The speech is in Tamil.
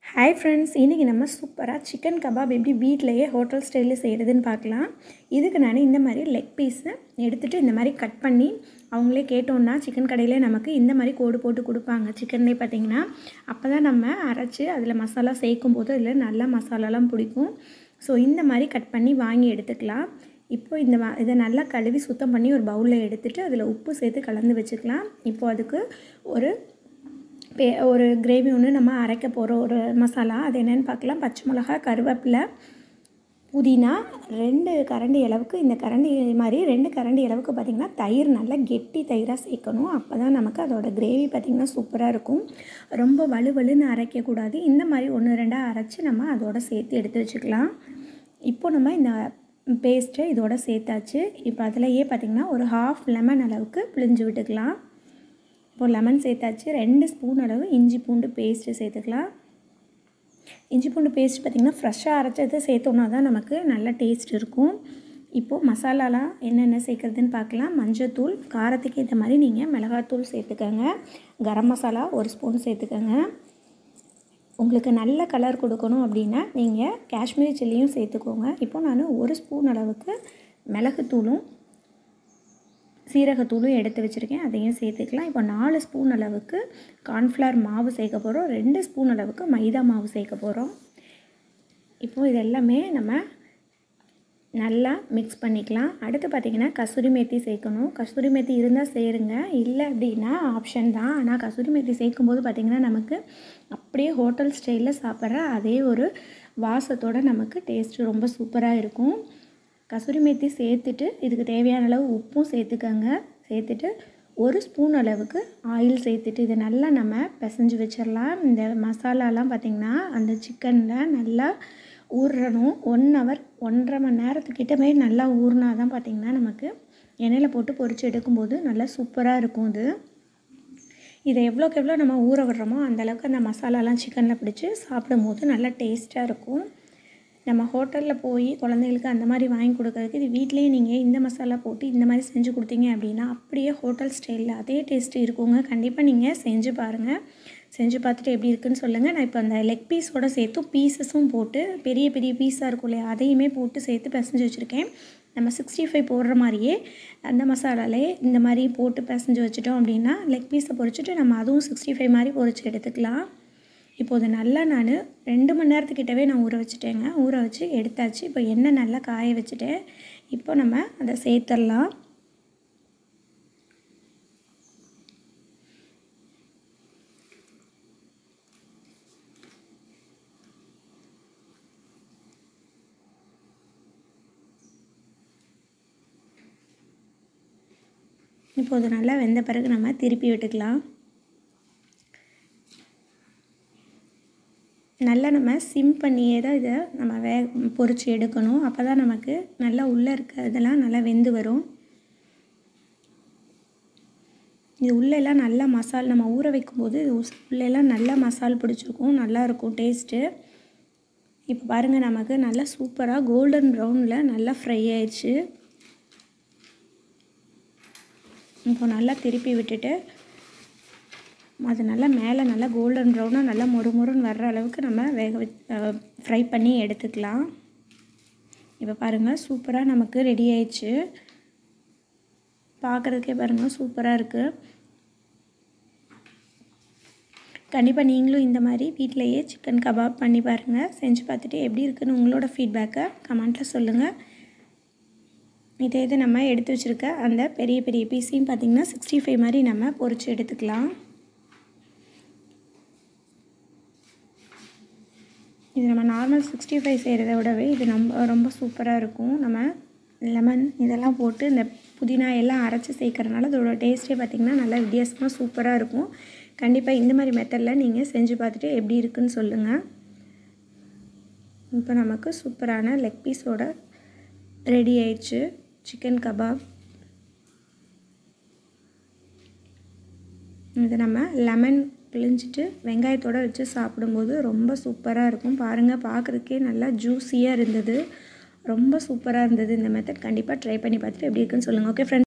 ஹாய் ஃப்ரெண்ட்ஸ், இன்றைக்கி நம்ம சூப்பராக சிக்கன் கபாப் எப்படி வீட்டிலையே ஹோட்டல் ஸ்டைலில் செய்கிறதுன்னு பார்க்கலாம். இதுக்கு நான் இந்த மாதிரி லெக் பீஸை எடுத்துகிட்டு இந்த மாதிரி கட் பண்ணி அவங்களே கேட்டோன்னா சிக்கன் கடையில் நமக்கு இந்த மாதிரி கோடு போட்டு கொடுப்பாங்க. சிக்கன்லேயே பார்த்திங்கன்னா அப்போ தான் நம்ம அரைச்சி அதில் மசாலா சேர்க்கும் போது அதில் நல்லா மசாலாலாம் பிடிக்கும். ஸோ இந்த மாதிரி கட் பண்ணி வாங்கி எடுத்துக்கலாம். இப்போது இதை நல்லா கழுவி சுத்தம் பண்ணி ஒரு பவுலில் எடுத்துகிட்டு அதில் உப்பு சேர்த்து கலந்து வச்சுக்கலாம். இப்போது அதுக்கு ஒரு கிரேவி ஒன்று நம்ம அரைக்க போகிறோம், ஒரு மசாலா. அது என்னென்னு பார்க்கலாம். பச்சை மிளகா, கருவேப்பிலை, புதினா, 2 கரண்டி அளவுக்கு, இந்த கரண்டி மாதிரி 2 கரண்டி அளவுக்கு பார்த்திங்கன்னா தயிர், நல்லா கெட்டி தயிராக சேர்க்கணும். அப்போ தான் நமக்கு அதோடய கிரேவி பார்த்திங்கன்னா சூப்பராக இருக்கும். ரொம்ப வலுவலுன்னு அரைக்கக்கூடாது. இந்த மாதிரி 1-2 அரைச்சி நம்ம அதோடு சேர்த்து எடுத்து வச்சுக்கலாம். இப்போது நம்ம இந்த பேஸ்ட்டை இதோட சேர்த்தாச்சு. இப்போ அதிலையே பார்த்திங்கன்னா ஒரு 1/2 லெமன் அளவுக்கு பிழிஞ்சு விட்டுக்கலாம். இப்போது லெமன் சேர்த்தாச்சு. 2 ஸ்பூன் அளவு இஞ்சி பூண்டு பேஸ்ட்டு சேர்த்துக்கலாம். இஞ்சி பூண்டு பேஸ்ட் பார்த்திங்கன்னா ஃப்ரெஷ்ஷாக அரைச்சதை சேர்த்தோன்னா தான் நமக்கு நல்ல டேஸ்ட் இருக்கும். இப்போது மசாலாலாம் என்னென்ன சேர்க்குறதுன்னு பார்க்கலாம். மஞ்சத்தூள், காரத்துக்கு ஏற்ற மாதிரி நீங்கள் மிளகாத்தூள் சேர்த்துக்கோங்க. கரம் மசாலா 1 ஸ்பூன் சேர்த்துக்கோங்க. உங்களுக்கு நல்ல கலர் கொடுக்கணும் அப்படின்னா நீங்கள் காஷ்மீரி சில்லியும் சேர்த்துக்கோங்க. இப்போது நான் 1 ஸ்பூன் அளவுக்கு மிளகுத்தூளும் சீரகத்தூளும் எடுத்து வச்சுருக்கேன், அதையும் சேர்த்துக்கலாம். இப்போ 4 ஸ்பூன் அளவுக்கு கார்ன்ஃப்ளவர் மாவு சேர்க்க போகிறோம். 2 ஸ்பூன் அளவுக்கு மைதா மாவு சேர்க்க போகிறோம். இப்போது இதெல்லாமே நம்ம நல்லா மிக்ஸ் பண்ணிக்கலாம். அடுத்து பார்த்திங்கன்னா கசூரி மேத்தி சேர்க்கணும். கசூரி மேத்தி இருந்தால் சேருங்க, இல்லை அப்படின்னா ஆப்ஷன் தான். ஆனால் கசூரி மேத்தி சேர்க்கும்போது பார்த்திங்கன்னா நமக்கு அப்படியே ஹோட்டல் ஸ்டைலில் சாப்பிட்ற அதே ஒரு வாசத்தோடு நமக்கு டேஸ்ட்டு ரொம்ப சூப்பராக இருக்கும். கசூரி மேத்தி சேர்த்துட்டு இதுக்கு தேவையான அளவு உப்பும் சேர்த்துக்கோங்க. சேர்த்துட்டு 1 ஸ்பூன் அளவுக்கு ஆயில் சேர்த்துட்டு இதை நல்லா நம்ம பிசைஞ்சு வச்சிடலாம். இந்த மசாலாலாம் பார்த்திங்கன்னா அந்த சிக்கனில் நல்லா ஊறணும். 1 ஹவர் 1.5 மணி நேரத்துக்கிட்டமே நல்லா ஊறினா தான் பார்த்திங்கன்னா நமக்கு எண்ணெயில் போட்டு பொரித்து எடுக்கும்போது நல்லா சூப்பராக இருக்கும். இதை எவ்வளோக்கு எவ்வளோ நம்ம ஊற விடுறோமோ அந்தளவுக்கு அந்த மசாலாலாம் சிக்கனில் பிடிச்சி சாப்பிடும்போது நல்லா டேஸ்ட்டாக இருக்கும். நம்ம ஹோட்டலில் போய் குழந்தைகளுக்கு அந்த மாதிரி வாங்கி கொடுக்கறதுக்கு இது வீட்டிலேயே நீங்கள் இந்த மசாலா போட்டு இந்த மாதிரி செஞ்சு கொடுத்தீங்க அப்படின்னா அப்படியே ஹோட்டல் ஸ்டைலில் அதே டேஸ்ட்டு இருக்குங்க. கண்டிப்பாக நீங்கள் செஞ்சு பாருங்கள். செஞ்சு பார்த்துட்டு எப்படி இருக்குன்னு சொல்லுங்கள். நான் இப்போ அந்த லெக் பீஸோடு சேர்த்து பீஸஸும் போட்டு பெரிய பெரிய பீஸாக இருக்கும் இல்லையா, அதையுமே போட்டு சேர்த்து பிசைஞ்சு வச்சுருக்கேன். நம்ம 65 போடுற மாதிரியே அந்த மசாலாலே இந்த மாதிரி போட்டு பிசைஞ்சு வச்சுட்டோம் அப்படின்னா லெக் பீஸை பொரிச்சிட்டு நம்ம அதுவும் 65 மாதிரி பொரித்து எடுத்துக்கலாம். இப்போது நல்லா நான் 2 மணி நேரத்துக்கிட்டவே நான் ஊற வச்சுட்டேங்க. ஊற வச்சு எடுத்தாச்சு. இப்போ எண்ணெய் நல்லா காய வச்சுட்டேன். இப்போ நம்ம அதை சேர்த்துடலாம். இப்போது நல்லா வெந்த பிறகு நம்ம திருப்பி விட்டுக்கலாம். நல்லா நம்ம சிம் பண்ணியே தான் இதை நம்ம பொரித்து எடுக்கணும். அப்போ தான் நமக்கு நல்லா உள்ளே இருக்க இதெல்லாம் நல்லா வெந்து வரும். இது உள்ளெல்லாம் நல்லா மசால் நம்ம ஊற வைக்கும்போது உள்ளெல்லாம் நல்லா மசால் பிடிச்சிருக்கும், நல்லாயிருக்கும் டேஸ்ட்டு. இப்போ பாருங்கள், நமக்கு நல்லா சூப்பராக கோல்டன் ப்ரௌனில் நல்லா ஃப்ரை ஆயிடுச்சு. இப்போ நல்லா திருப்பி விட்டுட்டு அது நல்லா மேலே நல்லா கோல்டன் ப்ரௌனாக நல்லா மொறுன்னு வர்ற அளவுக்கு நம்ம ஃப்ரை பண்ணி எடுத்துக்கலாம். இப்போ பாருங்கள், சூப்பராக நமக்கு ரெடி ஆயிடுச்சு. பார்க்குறதுக்கே பாருங்கள் சூப்பராக இருக்குது. கண்டிப்பாக நீங்களும் இந்த மாதிரி வீட்டிலையே சிக்கன் கபாப் பண்ணி பாருங்கள். செஞ்சு பார்த்துட்டு எப்படி இருக்குன்னு உங்களோட ஃபீட்பேக்கை கமெண்ட்டில் சொல்லுங்கள். இது நம்ம எடுத்து வச்சுருக்க அந்த பெரிய பெரிய பீஸையும் பார்த்திங்கன்னா 65 மாதிரி நம்ம பொரித்து எடுத்துக்கலாம். இது நம்ம நார்மல் 65 செய்கிறத விடவே இது ரொம்ப சூப்பராக இருக்கும். நம்ம லெமன் இதெல்லாம் போட்டு இந்த புதினா எல்லாம் அரைச்சி சேர்க்கறனால அதோட டேஸ்ட்டே பார்த்திங்கன்னா நல்லா வித்தியாசமாக சூப்பராக இருக்கும். கண்டிப்பாக இந்த மாதிரி மெத்தடில் நீங்கள் செஞ்சு பார்த்துட்டு எப்படி இருக்குன்னு சொல்லுங்கள். இப்போ நமக்கு சூப்பரான லெக் பீஸோட ரெடி ஆயிடுச்சு சிக்கன் கபாப். இது நம்ம லெமன் பிழிஞ்சிட்டு வெங்காயத்தோடு வச்சு சாப்பிடும்போது ரொம்ப சூப்பராக இருக்கும். பாருங்கள், பார்க்குறதுக்கே நல்லா ஜூஸியாக இருந்தது, ரொம்ப சூப்பராக இருந்தது. இந்த மெத்தட் கண்டிப்பாக ட்ரை பண்ணி பார்த்துட்டு எப்படி இருக்குன்னு சொல்லுங்கள். Okay friends.